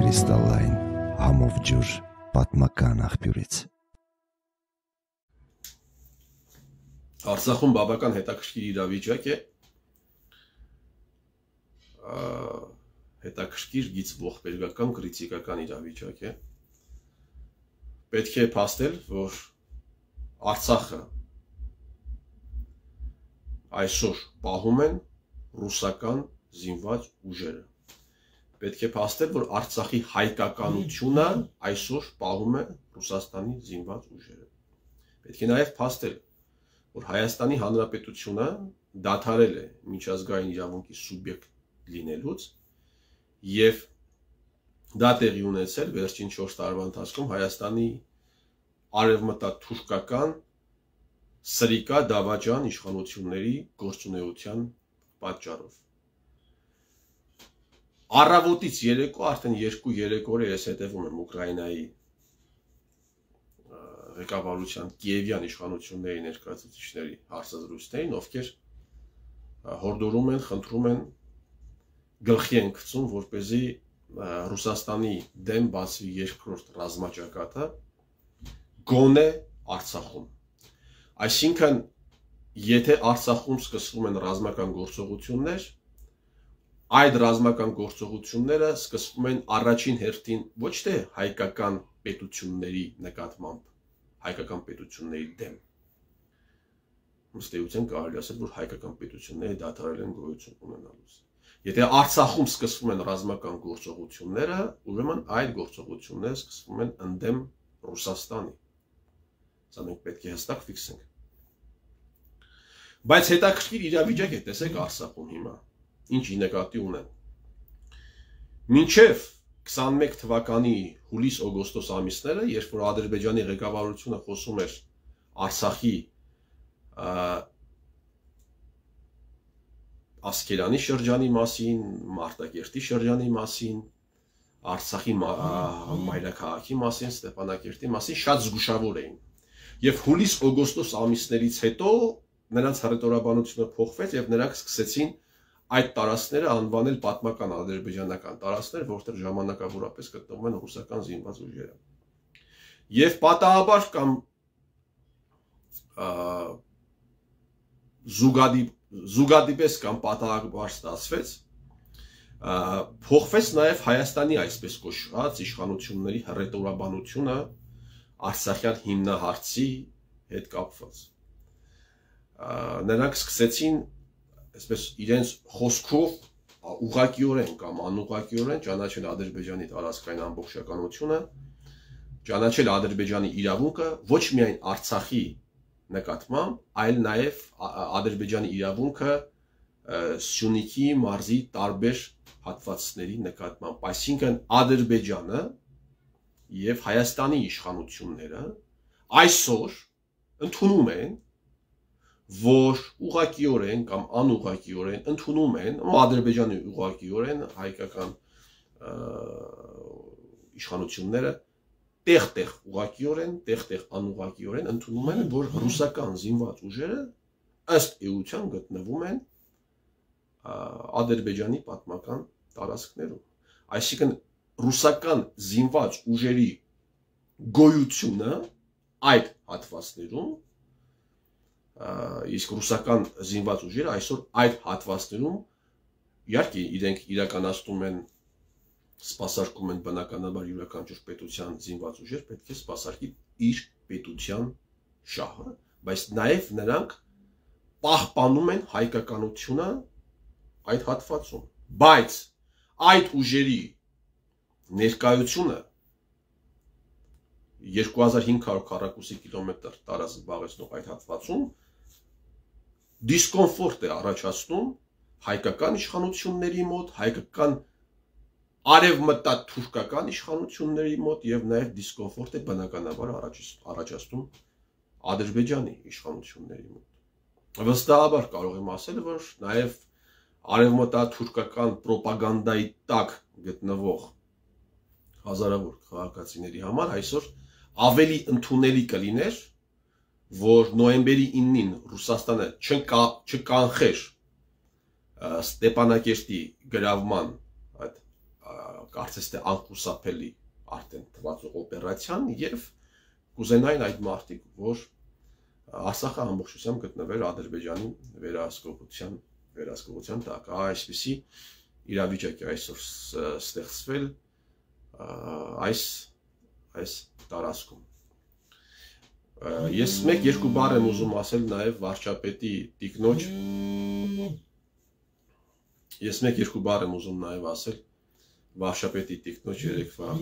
Կրիստալային համով ջուր պատմական աղբյուրից։ Արցախում բավական հետաքրքիր իրավիճակ է, հետաքրքիր գից ողբերգական կրիտիկական իրավիճակ է։ Պետք է փաստել, որ Արցախը այսօր պահում են ռուսական զինված ուժերը։ Պետք է փաստել, որ Արցախի հայկականությունը այսօր պահում է Ռուսաստանի զինված ուժերը։ Պետք է նաև փաստել, որ Հայաստանի Հանրապետությունը դադարել է միջազգային իրավունքի սուբյեկտ լինելուց եւ դա տեղի ունեցել վերջին 4 տարվա ընթացքում Հայաստանի արևմտաթուրքական սրիկա դավաճան իշխանությունների գործունեության պատճառով։ Առավոտից երեկո արդեն 2-3 օր ես հետևում եմ Ուկրաինայի ղեկավարության Կիևյան իշխանությունների ներկայացուցիչների հարցազրույցներին, ովքեր հորդորում են, խնդրում են, գլխի են գցում, որպեսզի Ռուսաստանի դեմ բացվի երկրորդ ռազմաճակատը գոնե Արցախում։ Այսինքն, եթե Արցախում սկսվում են ռազմական գործողություններ, այդ ռազմական գործողությունները սկսվում են առաջին հերթին ոչ թե հայկական պետությունների նկատմամբ, հայկական պետությունների դեմ։ Ըստ էության կարելի ասել, որ հայկական պետությունները դադարել են գոյություն ունենալուց։ Եթե Արցախում սկսվում են ռազմական գործողությունները, ուրեմն այդ գործողությունները սկսվում են ընդդեմ Ռուսաստանի։ Սա մենք պետք է հստակ ֆիքսենք։ Բայց հետաքրքիր իրավիճակ է, տեսեք Արցախում հիմա, ինչի նկատի ունեն։ Մինչև 21 թվականի հուլիս-օգոստոս ամիսները, երբ որ Ադրբեջանի ղեկավարությունը խոսում էր Արցախի Ասկերանի շրջանի մասին, Մարտակերտի շրջանի մասին, Արցախի մայրաքաղաքի մասին, Ստեփանակերտի մասին շատ զգուշավոր էին։ Եվ հուլիս-օգոստոս ամիսներից հետո նրանց հռետորաբանությունը փոխվեց եւ նրանք սկսեցին այդ տարածքները անվանել պատմական ադրբեջանական տարածքներ, որտեղ ժամանակավորապես գտնվում են ռուսական զինված ուժերը։ Եվ պատահաբար կամ զուգադիպես կամ պատահաբար ստացվեց, փոխվեց նաև Հայաստանի այսպես կոչված իշխանությունների հռետորաբանությունը Արցախյան հիմնահարցի հետ կապված։ Նրանք սկսեցին այսպես իրենց խոսքով ուղղակիորեն կամ անուղղակիորեն ճանաչել Ադրբեջանի տարածքային ամբողջականությունը, ճանաչել Ադրբեջանի իրավունքը ոչ միայն Արցախի նկատմամբ, այլ նաև Ադրբեջանի իրավունքը Սյունիքի մարզի տարբեր հատվածների նկատմամբ, այսինքն Ադրբեջանը եւ Հայաստանի իշխանությունները այսօր ընդունում են, որ ուղղակիորեն կամ անուղղակիորեն ընդունում են, Ադրբեջանի ուղղակիորեն հայկական իշխանությունները տեղ-տեղ ուղղակիորեն, տեղ-տեղ անուղղակիորեն ընդունում են, որ ռուսական զինված ուժերը ըստ էության գտնվում են Ադրբեջանի պատմական տարածքներում։ Այսինքն ռուսական զինված ուժերի գոյությունը այդ հատվածներում, իսկ ռուսական զինված ուժերը այսօր այդ հատվածներում իհարկե իրենք իրականացնում են, սպասարկում են բնականաբար յուրաքանչյուր պետության զինված ուժեր, պետք է սպասարկի իր պետության շահը, բայց նաև նրանք պահպանում են հայկականությունը այդ հատվածում, բայց այդ ուժերի ներկայությունը 2500 քառակուսի կիլոմետր տարածք զբաղեցնող այդ հատվածում դիսկոմֆորտ է առաջացնում հայկական իշխանությունների մոտ, հայկական արևմտաթուրքական իշխանությունների մոտ եւ նաեւ դիսկոմֆորտ է բնականաբար առաջացնում Ադրբեջանի իշխանությունների մոտ։ Վստահաբար կարող եմ ասել, որ նաեւ արևմտաթուրքական ռոպագանդայի տակ գտնվող հազարավոր քաղաքացիների համար այսօր ավելի ընդունելի կլիներ, որ նոյեմբերի 9-ին Ռուսաստանը չկանխեր Ստեփանակերտի գրավման այդ կարծես թե անկուսափելի արդեն թվացող օպերացիան եւ կուզենային այդ մարդիկ, որ Արցախը ամբողջությամբ գտնվեր Ադրբեջանի վերահսկողության տակ, այսպիսի իրավիճակի այսօր ստեղծվել այս տարածքում։ Ես մեկ-երկու բառ եմ ուզում ասել նաև վարչապետի տիկնոջ երեկվա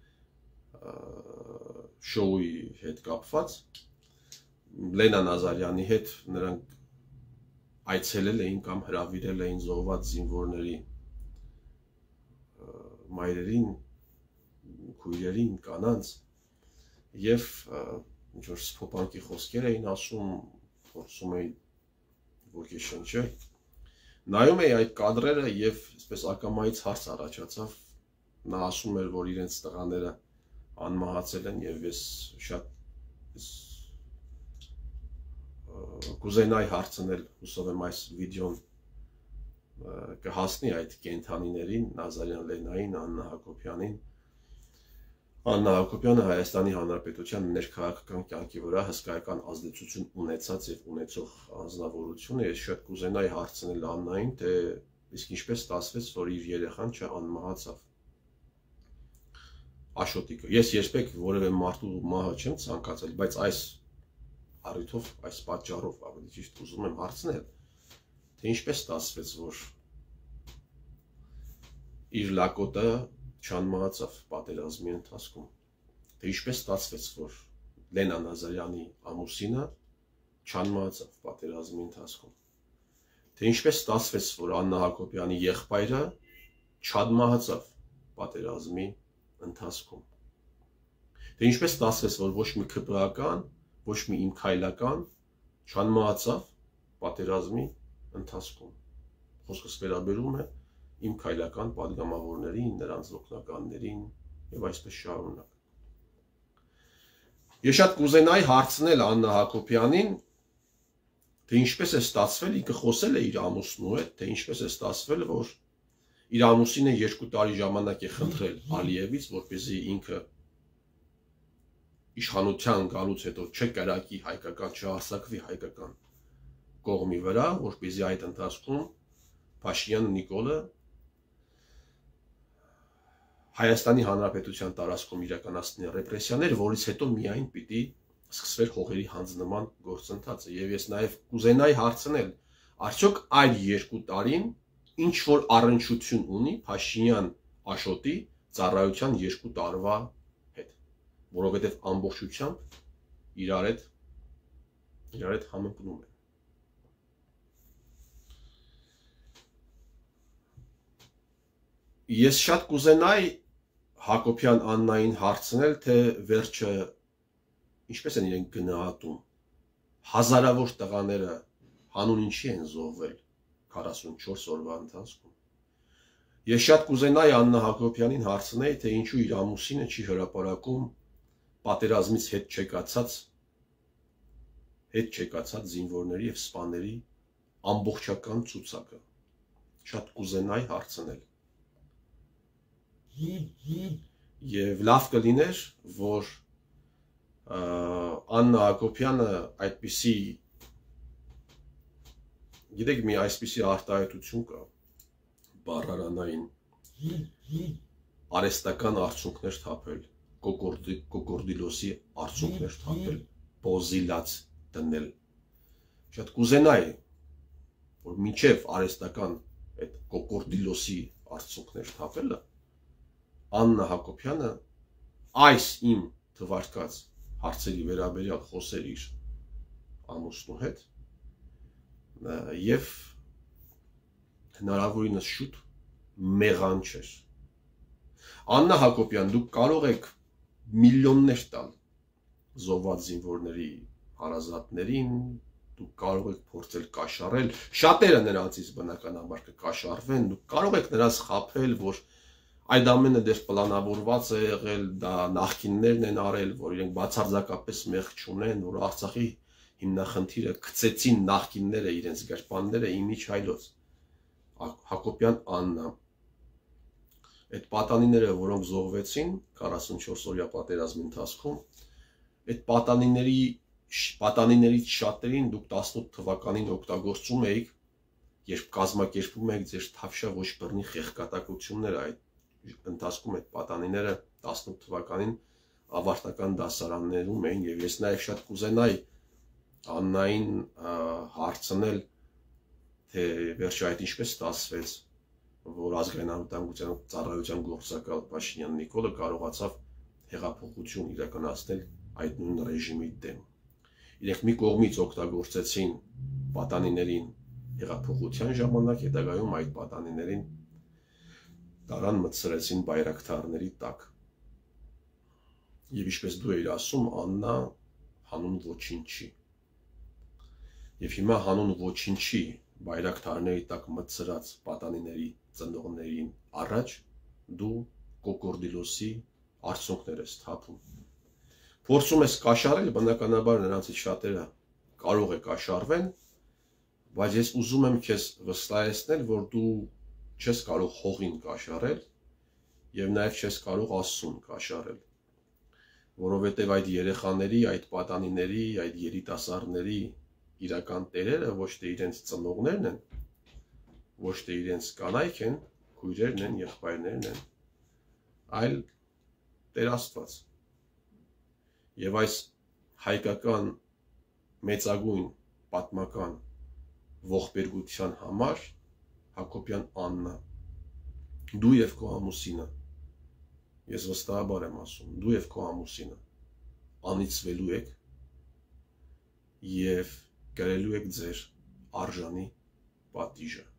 շոուի հետ կապված Լենա Նազարյանի հետ նրանք այցելել էին կամ հրավիրել էին զոհված զինվորների մայրերին, քույրերին, կանանց եւ ինչ որ սփոփանքի խոսքեր էին ասում, փորձում էին ոգեշնչել։ Նայում էի այդ կադրերը եւ այսպես ակամայից հարց առաջացավ։ Նա ասում էր, որ իրենց տղաները անմահացել են եւ ես շատ կուզենայի հարցնել, հուսով եմ այս վիդեոն կհասնի այդ կենթանիներին, Նազարյան Լենային, Աննա Հակոբյանին։ Աննա Հակոբյանը Հայաստանի Հանրապետության ներքաղաքական կյանքի վրա հսկայական ազդեցություն ունեցած եւ ունեցող անձնավորություն է։ Ես շատ կուզենայի հարցնել Աննային, թե իսկ ինչպես ստացվեց, որ իր երեխան չանմահացավ։ Աշոտիկը։ Ես երբեք որևէ մարդու մահը չեմ ցանկացել, բայց այս առիթով, այս պատճառով ավելի ճիշտ ուզում եմ հարցնել, թե ինչպես ստացվեց, որ իր լակոտը չանմահացավ պատերազմի ընթացքում, թե ինչպես ստացվեց, որ Լենա Նազարյանի ամուսինը չանմահացավ պատերազմի ընթացքում, թե ինչպես ստացվեց, որ Աննա Հակոբյանի եղբայրը չանմահացավ պատերազմի ընթացքում, թե ինչպես ստացվեց, որ ոչ մի ՔՊԱ-կան, ոչ մի իմ քայլական չանմահացավ պատերազմի ընթացքում։ Խոսքս վերաբերում է իմ քայլական պատգամավորներին, նրանց օգնականներին եւ այսպես շարունակ։ Ես շատ կուզենայի հարցնել Աննա Հակոբյանին, թե ինչպես է ստացվել, ինքը խոսել է իր ամուսնու հետ, թե ինչպես է ստացվել, որ իր ամուսինը 2 տարի ժամանակ է խնդրել Ալիևից, որպեսզի ինքը իշխանության գալուց հետո չկրակի հայկական, չհարձակվի հայկական կողմի վրա, որպեսզի այդ ընթացքում Փաշինյան Նիկոլը Հայաստանի Հանրապետության տարածքում իրականացնի ռեպրեսիաներ, որից հետո միայն պիտի սկսվեր հողերի հանձնման գործընթացը։ Եվ ես նաև կուզենայի հարցնել, արդյոք այդ 2 տարին ինչ որ առնչություն ունի Փաշինյան Աշոտի ծառայության 2 տարվա հետ, որովհետև ամբողջությամբ իրար հետ համընկնում են։ Ես շատ կուզենայի Հակոբյան Աննային հարցնել, թե վերջը ինչպես են իրենք գնահատում հազարավոր տղաները հանուն ինչի են զոհվել 44 օրվա ընթացքում։ Ես շատ կուզենայի Աննա Հակոբյանին հարցնել, թե ինչու իր ամուսինը չի հրապարակում պատերազմից հետ չեկացած զինվորների եւ սպաների ամբողջական ցուցակը։ Շատ կուզենայի հարցնել։ Եվ լավ կլիներ, որ Աննա Հակոբյանը այդպիսի, գիտեք, մի այսպիսի արտահայտություն կա բառարանային արհեստական արդյունքներ թափել, կոկորդիլոսի արդյունքներ թափել, բոզիլաց դնել։ Շատ կուզենայի, որ մինչև արհեստական այդ կոկորդիլոսի արդյունքներ թափելը Աննա Հակոբյանը այս իմ թվարկած հարցերի վերաբերյալ խոսեր իր ամուսնու հետ եւ հնարավորինս շուտ մեղանչեր։ Աննա Հակոբյան, դուք կարող եք միլիոններ տալ զոհված զինվորների հարազատներին, դուք կարող եք փորձել կաշառել, շատերը նրանցից բնականաբար կկաշառվեն, դուք կարող եք նրանց խաբել, որ այդ ամենը դեռ պլանավորված է եղել, դա նախկիններն են արել, որ իրենք բացարձակապես մեղք չունեն, որ Արցախի հիմնախնդիրը գցեցին նախկինները իրենց գրպանները իմիջ հայլոց։ Հակոբյան Աննա, այդ պատանիները, որոնք զոհվեցին 44-օրյա պատերազմի ընթացքում, այդ պատանիներից շատերին դուք 18 թվականին օգտագործում էիք, երբ կազմակերպում եք ձեր թավշյա ոչ բռնի խեղկատակությունները, այդ ընթացքում այդ պատանիները 18 թվականին ավարտական դասարաններում էին, եւ ես նաեւ շատ կուզենայի Աննային հարցնել, թե վերջը այդ ինչպես ստացվեց, որ ազգային անվտանգության ծառայության գործակալ Փաշինյան Նիկոլը կարողացավ հեղափոխություն իրականացնել այդ նույն ռեժիմի դեմ։ Իրենք մի կողմից օգտագործեցին պատանիներին հեղափոխության ժամանակ, հետագայում այդ պատանիներին տարան մտցրեցին բայրակթարների տակ։ Եվ ինչպես դու էիր ասում, Աննա հանուն ոչինչի։ Եվ հիմա հանուն ոչինչի բայրակթարների տակ մտցրած պատանիների ծնողներին առաջ դու կոկորդիլոսի արցունքներ ես թափում։ Փորձում ես կաշառել, բնականաբար նրանցից շատերը կարող է կաշառվեն, բայց ես ուզում եմ քեզ վստահեցնել, որ դու չես կարող հողին կաշառել եւ նաեւ չես կարող Աստծուն կաշառել, որովհետեւ այդ երեխաների, այդ պատանիների, այդ երիտասարդների իրական տերերը ոչ թե իրենց ծնողներն են, ոչ թե իրենց կանայք են, քույրերն են, եղբայրներն են, այլ Տեր Աստված։ Եվ այս հայկական մեծագույն պատմական ողբերգության համար Հակոբյան Աննա, դու եւ քո ամուսինը, ես վստահաբար եմ ասում, դու եւ քո ամուսինը անիծվելու եք եւ կրելու եք ձեր արժանի պատիժը։